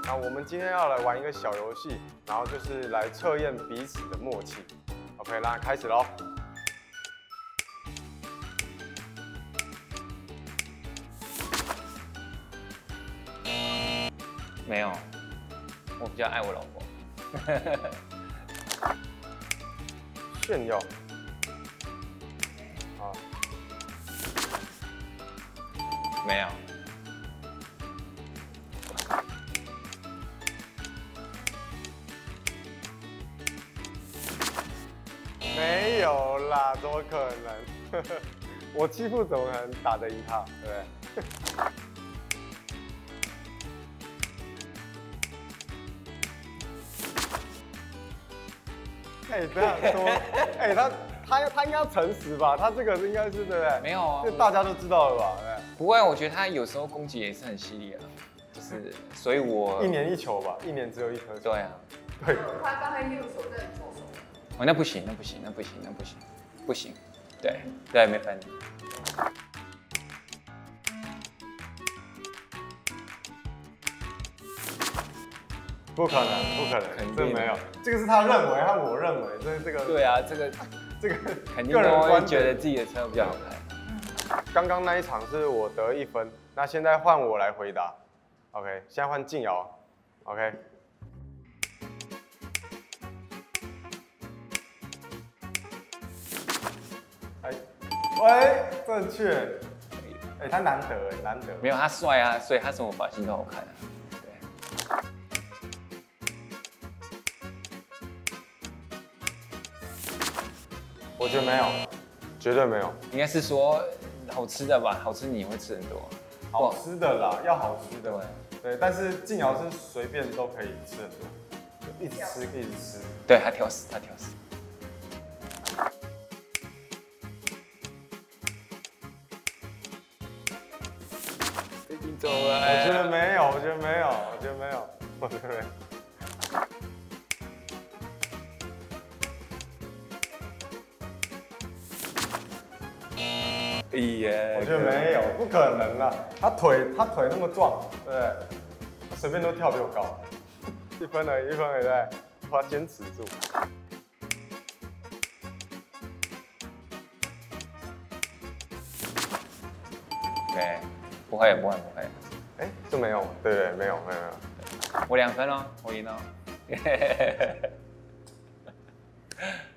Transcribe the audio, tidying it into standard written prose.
那我们今天要来玩一个小游戏，然后就是来测验彼此的默契。OK， 那开始喽。 没有，我比较爱我老婆。 炫耀。啊， 没有。 没有啦，怎么可能？我欺负怎么可能打得赢他？对不对？哎，这样说，哎，他应该要诚实吧？他这个应该是对不对？ 没有啊， 这大家都知道了吧？对。 不会，我觉得他有时候攻击也是很犀利的，就是所以我一年一球吧，一年只有一颗球。 对啊。 对。 他刚才右手在左手。 哦，那不行，那不行，那不行，那不行，不行。对对，没分。 不可能，不可能， 肯定这没有，这个是他认为和我认为，这个。 对啊，这个肯定都会觉得自己的车比较好开。 刚刚那一场是我得1分，那现在换我来回答。OK， 现在换静瑶。OK。哎，喂，正确。哎，他难得哎，难得。 没有他帅啊，所以他什么发型都好看啊。对。 我觉得没有，绝对没有。 应该是说好吃的吧，好吃你会吃很多。 好吃的啦，要好吃的。 对， 但是静瑶是随便都可以吃很多，就一直吃，一直吃。 对他挑食，他挑食。已经走了。 我觉得没有，我觉得没有，我觉得没有，我觉得没有。我觉得没有，不可能啦！他腿那么壮，对不对？他随便都跳比我高。1分而已，1分而已，对，我要坚持住。 对，不会。 哎，这没有，对，没有。 我2分哦，我赢了。